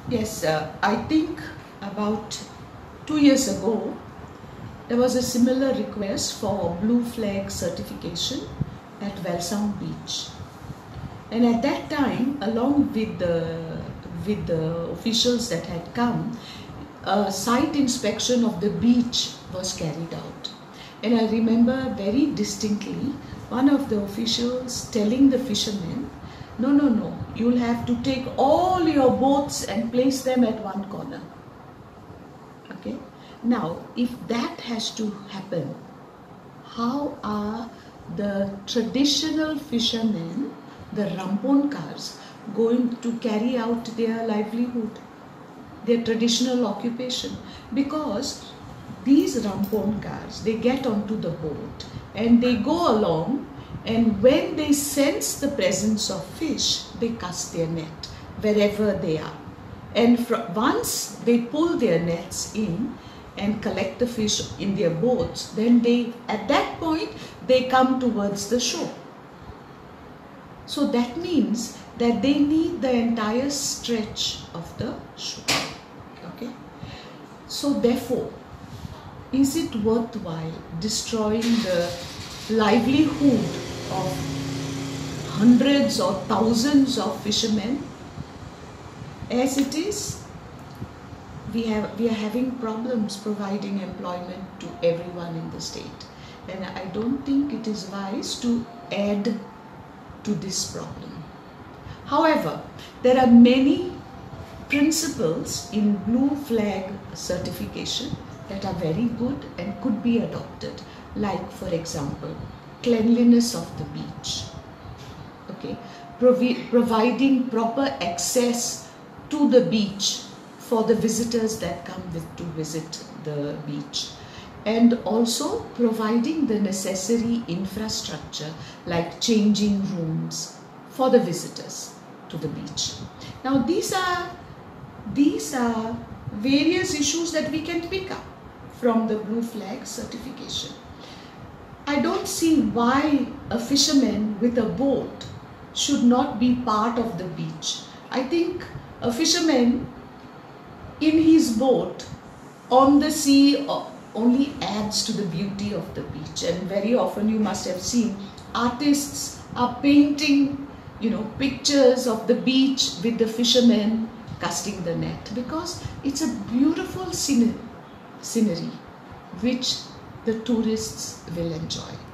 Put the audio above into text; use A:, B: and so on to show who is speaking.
A: Yes, I think about 2 years ago, there was a similar request for Blue Flag certification at Wellsound Beach. And at that time, along with the officials that had come, a site inspection of the beach was carried out. And I remember very distinctly one of the officials telling the fishermen, no, no, no, you'll have to take all your boats and place them at one corner. Okay. Now, if that has to happen, how are the traditional fishermen, the Ramponkars, going to carry out their livelihood, their traditional occupation? Because these Ramponkars, they get onto the boat and they go along, and when they sense the presence of fish, they cast their net wherever they are. And once they pull their nets in and collect the fish in their boats, then at that point, they come towards the shore. So that means that they need the entire stretch of the shore. Okay. So therefore, is it worthwhile destroying the livelihood of hundreds or thousands of fishermen? As it is, we are having problems providing employment to everyone in the state, and I don't think it is wise to add to this problem. However, there are many principles in Blue Flag certification that are very good and could be adopted, like, for example, cleanliness of the beach, okay, providing proper access to the beach for the visitors that come to visit the beach, and also providing the necessary infrastructure like changing rooms for the visitors to the beach. Now these are various issues that we can pick up from the Blue Flag certification. I don't see why a fisherman with a boat should not be part of the beach. I think a fisherman in his boat on the sea only adds to the beauty of the beach. And very often you must have seen artists are painting, pictures of the beach with the fishermen casting the net, because it's a beautiful scenery which the tourists will enjoy.